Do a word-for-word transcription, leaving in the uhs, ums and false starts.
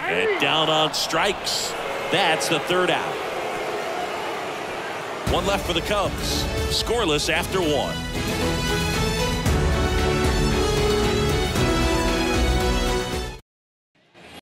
And down on strikes. That's the third out. One left for the Cubs. Scoreless after one.